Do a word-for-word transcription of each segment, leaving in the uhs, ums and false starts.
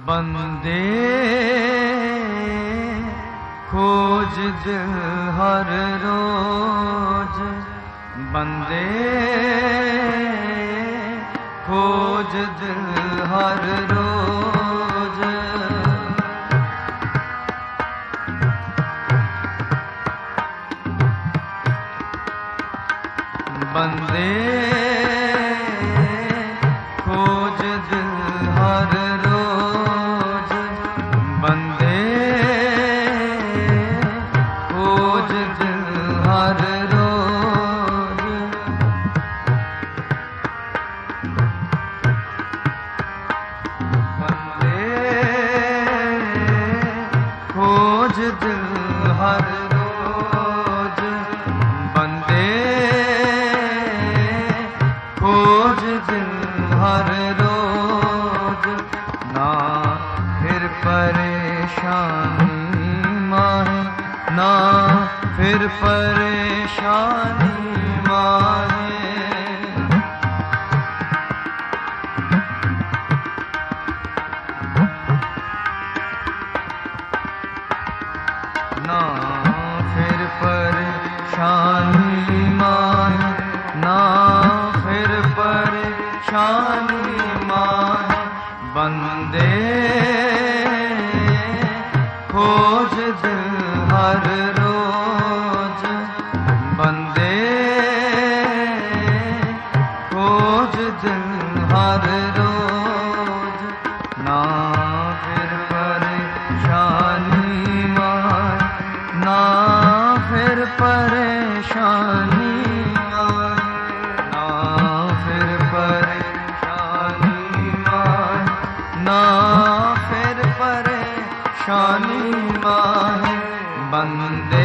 बंदे खोज दिल हर रोज, बंदे खोज दिल हर रोज। बंदे खोज दिल हर रोज, बंदे खोज दिल हर रोज। बंदे खोज दिल हर रोज, बंदे खोज दिल हर रोज। ना फिर परेशानी माहे, ना फिर परेशानी माहे। ना फिर परेशानी माहे, ना फिर परेशानी माहे। बंदे खोज दिल हर रोज, बंदे खोज दिल हर रोज। ना फिर परेशानी माहे, ना फिर परेशानी माहे, ना फिर परेशानी माहे, ना फिर परेशानी माहे। बंदे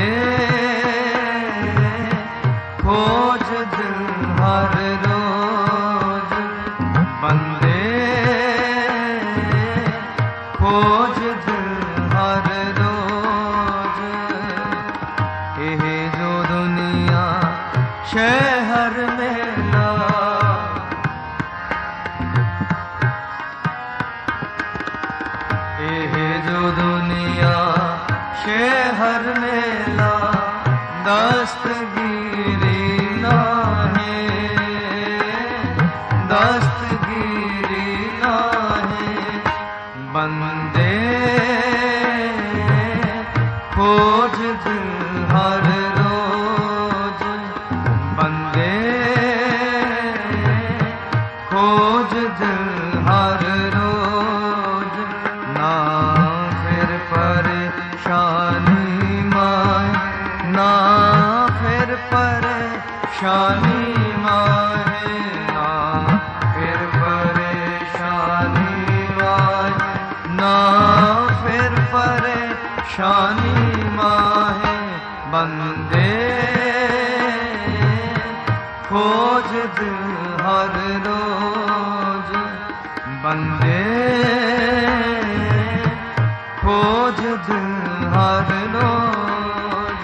खोज दिल हर रोज, बंदे खोज दिल हर रोज। एह जो दुनिया शहर मेला, एह जो दुनिया शहर मेला, दस्तगीरी ना है, दस्तगीरी ना है। बंदे खोज दिल हर रोज, बंदे खोज दिल हर रोज। ना फिर परेशानी माहे, ना फिर परेशानी माहे, ना फिर परेशानी माहे, ना फिर परेशानी माहे। बंदे खोज दिल हर रोज, बंदे खोज दिल हर रोज।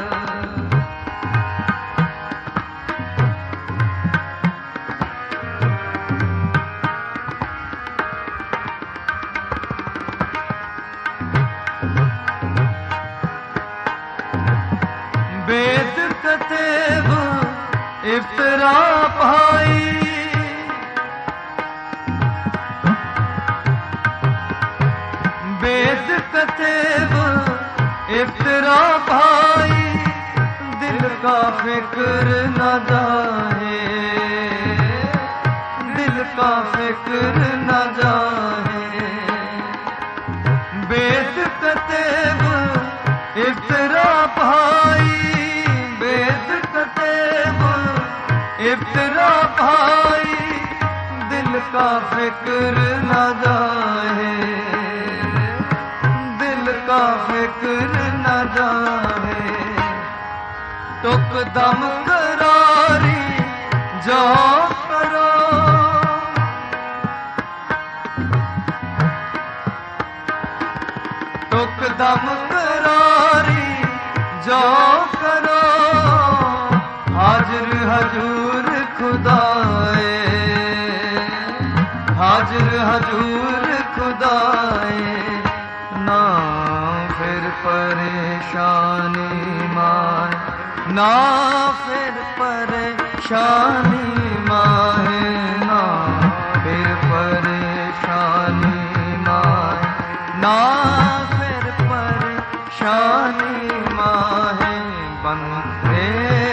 बेद कतेब इफ्तरा भाई, बेद कतेब इफ्तरा भाई। दिल का फिक्र न जाए, दिल का फिक्र न जाए। बेद कतेब इफ्तरा भाई, बेद कतेब इफ्तरा भाई। दिल का फिक्र न जाए, दिल का फिक्र न जाए। तुक दम करारी जो करो, तुक दम करारी जो करो। हाजिर हजूर खुदाए, हाजिर हजूर खुदाए। परेशानी माहे, ना फिर परेशानी माहे, ना फिर परेशानी माहे, ना फिर परेशानी माहे। बंदे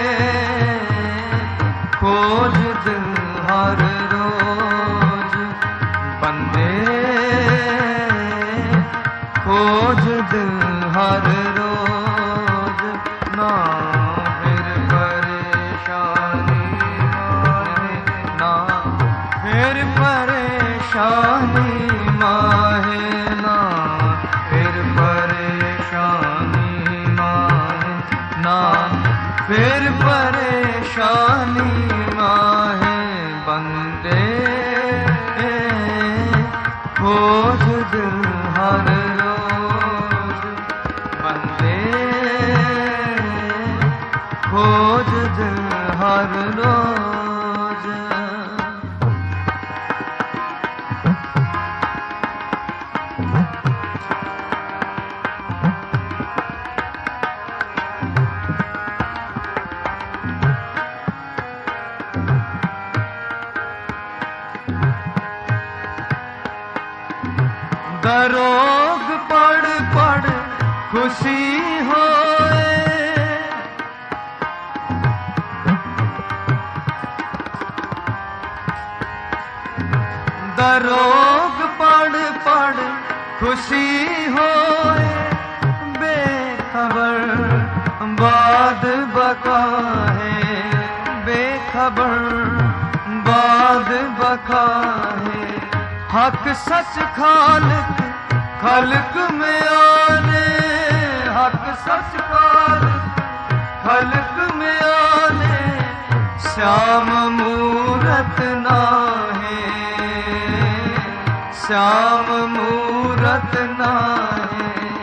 खोज दिल हर रोज, बंदे खोज दिल हर रोज, ना फिर परेशानी माहे, ना फिर परेशानी माहे, ना फिर परेशानी माहे, ना फिर परेशानी माहे। बंदे खोज दिल हर रोज, बंदे खोज दिल हर रोज। दरोग पढ़ पढ़ खुशी होए, दरोग पढ़ पढ़ खुशी होए, बेखबर बाद बका है, बेखबर बाद बका है। हक सच खालिक खल्क में आने, हक सच खालिक खल्क में आने, श्याम मूरत नाहे, श्याम मूरत नाहे।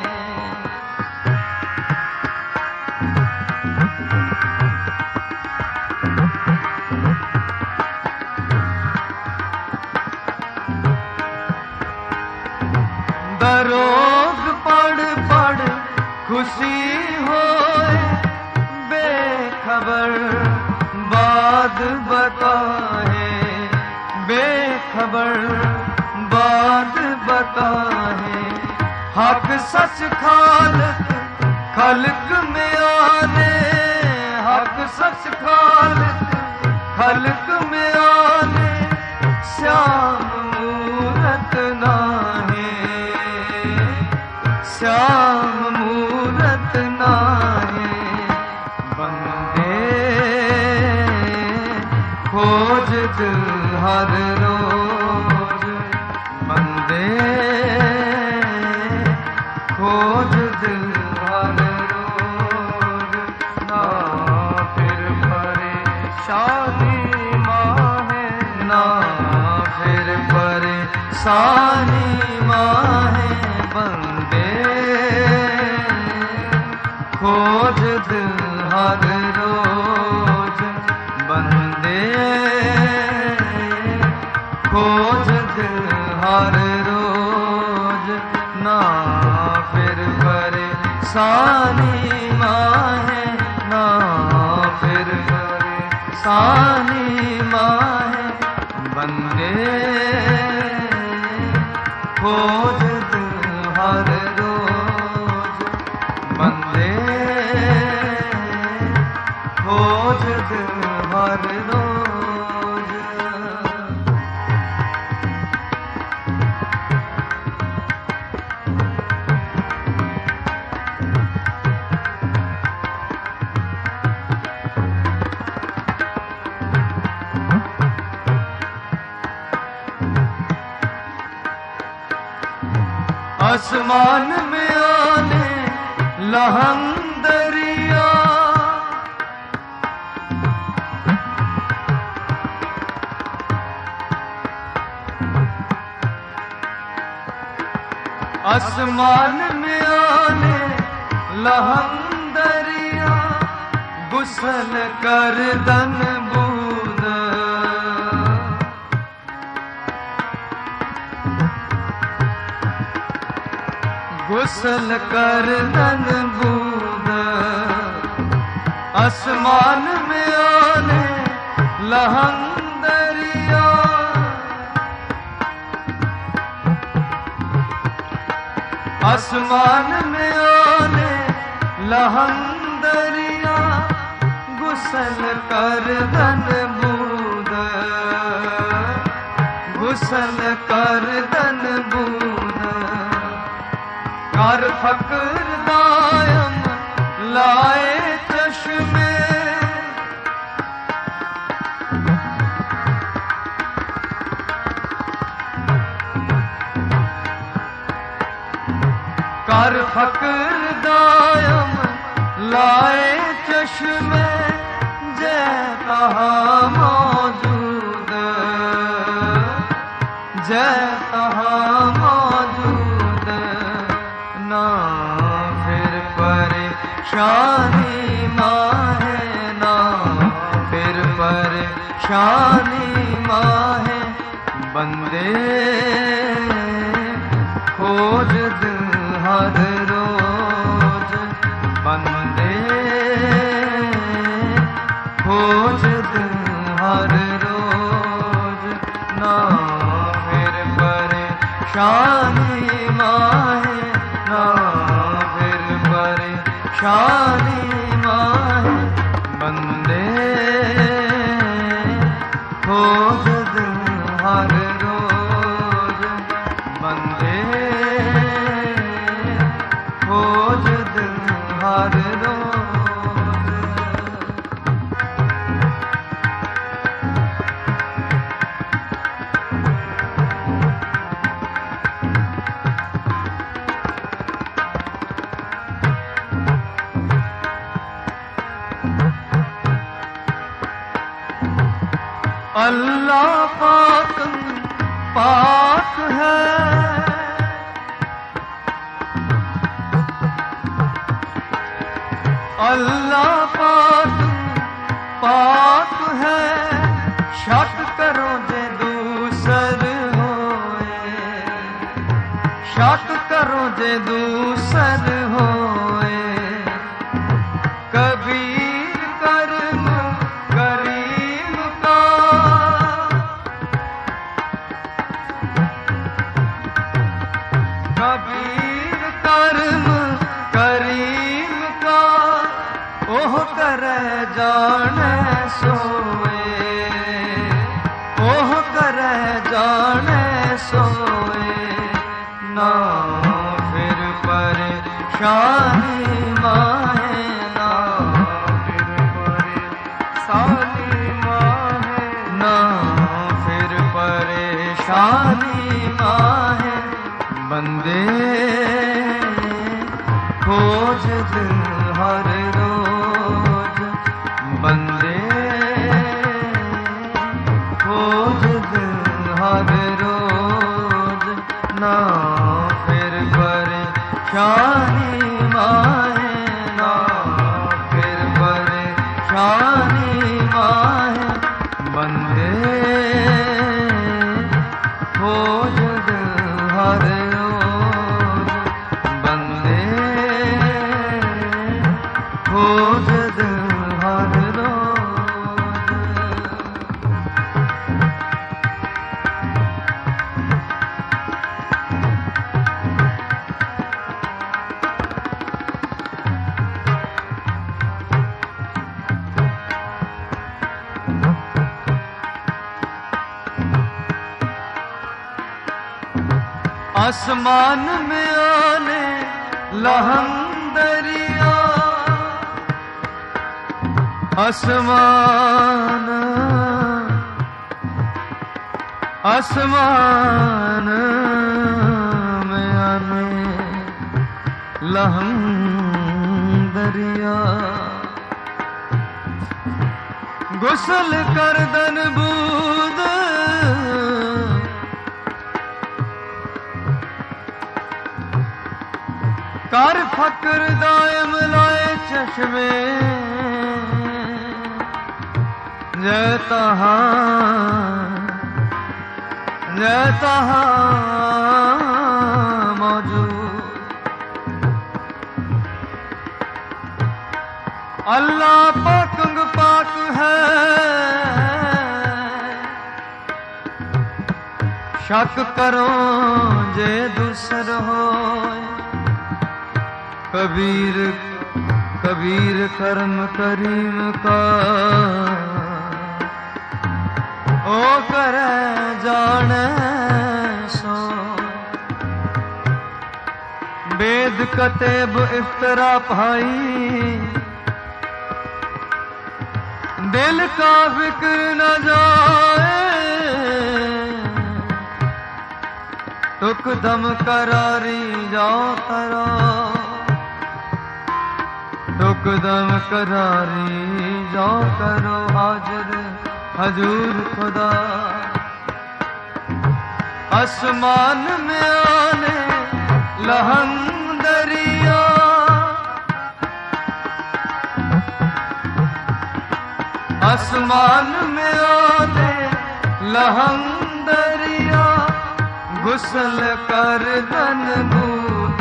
दरोग पढ़ पढ़ खुशी होए, बेखबर बाद बका है, बेखबर बाद बका है। हक सच खालिक खल्क में आने, हक सच खालिक खल्क में आने, श्याम मूरत नाहे, श्याम मूरत नाहे। बंदे खोज दिल हर रोज, बंदे खोज दिल हर रोज, ना फिर परेशानी माहे, ना फिर परेशानी माहे। बंदे खोज दिल हर रोज, बंदे खोज दिल हर रोज, ना फिर परेशानी माहे, ना फिर परेशानी माहे। बंदे खोज दिल हर रोज, बंदे खोज दिल हर रोज। आसमान में आने लहंदरिया, आसमान में आने लहंदरिया, गुसल कर दन बूंद, गुसल कर दन बूंद आसमान में आने लहंग दरिया आसमान में आने लहंग दरिया गुसल कर दन बूंद गुसल कर दन बूंद कर फकर दायम लाए चश्मे कर फकर दायम लाए चश्मे जय तहाँ मौजूद जय तहाँ मौजूद ना फिर परेशानी माहे ना फिर परेशानी माहे बंदे खोज दिल हर रोज बंदे खोज दिल हर रोज ना फिर परेशानी माहे ना फिर परेशानी माहे बंदे खोज दिल हर रोज बंदे खोज दिल हर रोज अल्लाह पाक पाक है अल्लाह पाक पाक है शक करो जे दूसर होए शक करो जे दूसर होए कबीर कर्म करीम का कबीर कर्म करीम का ओह करे जाने सोए ओह करे जाने सोए ना फिर परेशानी माहे ना फिर परेशानी माहे ना फिर परेशानी माहे बंदे खोज दिल हर रोज बंदे खोज दिल हर रोज ना फिर परेशानी माहे ना फिर परेशानी माहे बंदे खोज दिल हर रोज बंदे खोज दिल हर रोज आसमान में आने लहंग दरिया आसमान आसमान में आने लहंग दरिया गुसल कर दन बूंद कर फकर दायम लाए चश्मे जय तहाँ जय तहाँ मौजूद अल्लाह पाकुंग पाक है, शक करो जे दूसर हो। कबीर कबीर कर्म करीम का ओ करे जाने सो। वेद कतेब इफ्तरा भाई, दिल का फिक्र न जाए। तुक दम करारी जाओ करो, तुक दम करारी जाओ करो हाजिर हजूर खुदा। आसमान में आने लहम दरिया, आसमान में आने लहम दरिया। गुसल कर दन बूद,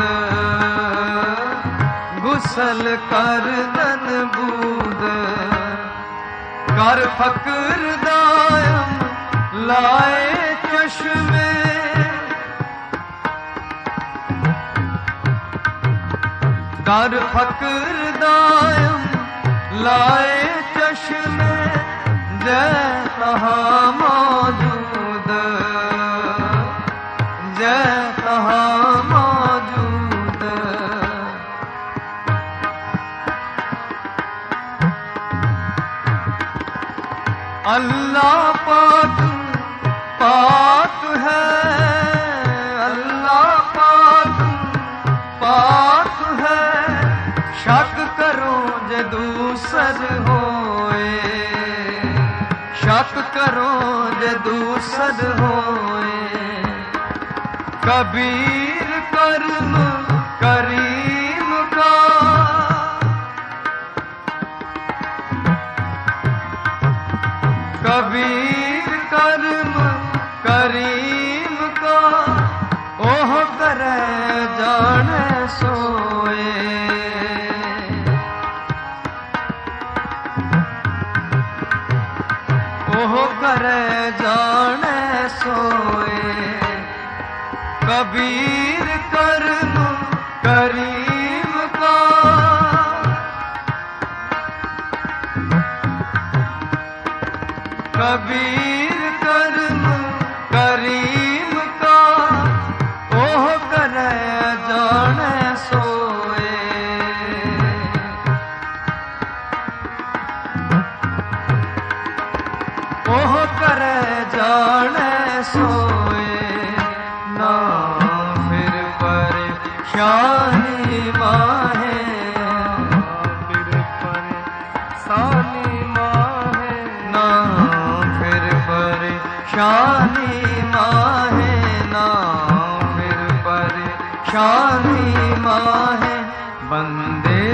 गुसल कर दन बूद। कर फकर दायम लाए चश्मे, कर फकर दायम लाए चश्मे। जय कहाँ मौजूद, जय कहाँ मौजूद। अल्लाह पाक पाक है, अल्लाह पाक पाक है। शक करो जे दूसर होए, शक करो जे दूसर होए। कबीर कर्म करीम का, कबीर कर्म करीम का ओह करे जाने सोए। ओह करे जाने सोए। कबीर कर्म करीम का, कबीर कर्म करीम का ओह करे जाने सोए। ओह करे जाने सोए। ना फिर परेशानी माहे, फिर परेशानी माहे। ना फिर परेशानी माहे, ना फिर परेशानी माहे। बंदे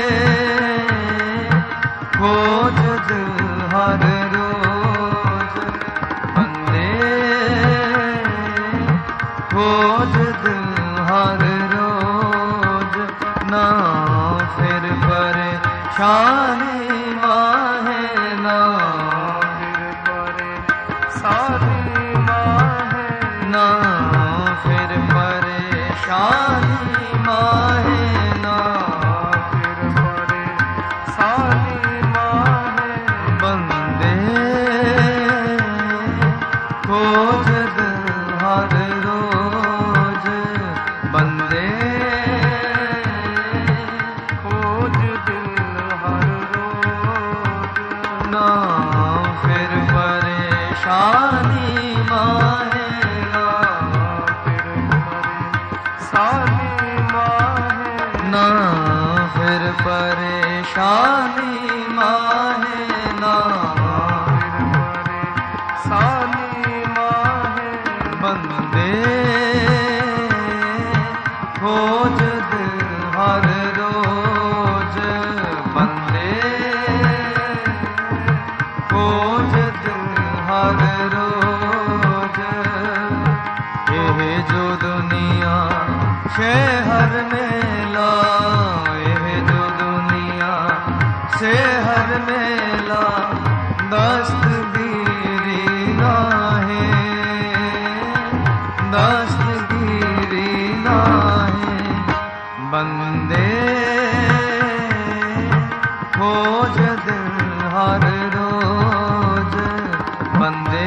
खोज हर रोज, बंदे खोज हर रोज। ना फिर परेशानी माहे, ना फिर परेशानी माहे। ना फिर परेशानी माहे, ना फिर परेशानी माहे। बंदे खोज हर रोज, बंदे खोज हर रोज। ना फिर परेशानी माहे, ना फिर परेशानी माहे। ना फिर परेशानी माहे, ना फिर परेशानी माहे। बंदे खोज हर रोज, बंदे खोज हर रोज। ये जो दुनिया शहर में ला, ये जो दुनिया से हर मेला दस्तगीरी नाहे दस्तगीरी नाहे बंदे खोज दिल हर रोज बंदे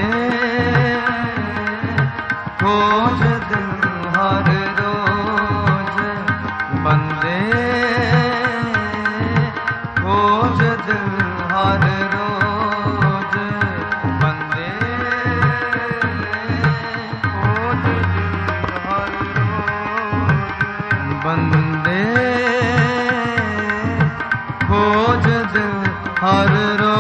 खोज दिल हर रोज बंदे खोज दिल हर रोज बंदे खोज दिल हर रोज बंदे खोज दिल हर रोज